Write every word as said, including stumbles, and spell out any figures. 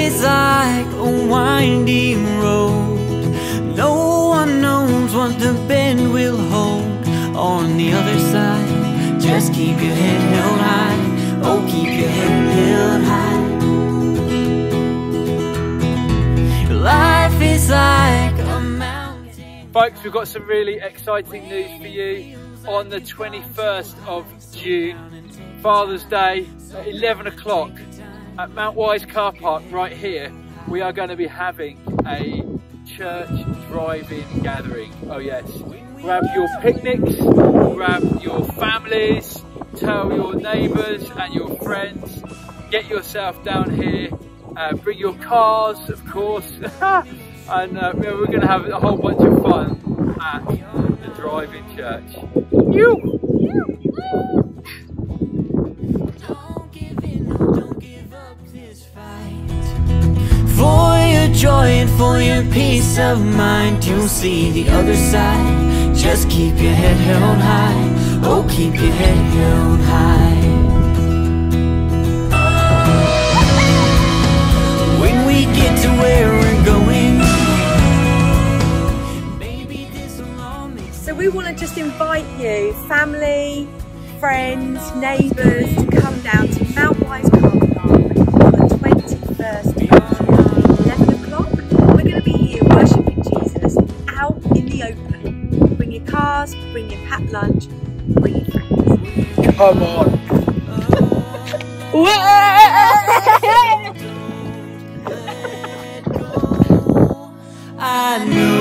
is like a winding road. No one knows what the bend will hold on the other side. Just keep your head held high. Oh, keep your head held high. Life is like a mountain. Folks, we've got some really exciting news for you. On the twenty-first of June, Father's Day, at eleven o'clock at Mount Wise car park right here, we are going to be having a church drive-in gathering. Oh yes, grab your picnics, grab your families, tell your neighbours and your friends, get yourself down here, uh, bring your cars of course, and uh, we're going to have a whole bunch of fun at the drive-in church. You! For your joy and for your peace of mind, you'll see the other side. Just keep your head held high. Oh, keep your head held high. When we get to where we're going, baby, this will all make sense. So we want to just invite you, family, friends, neighbours, to come down to Mount Wise car park on the twenty-first of June, eleven o'clock. We're going to be here worshipping Jesus out in the open. Bring your cars, bring your packed lunch, bring your friends. Come on! I know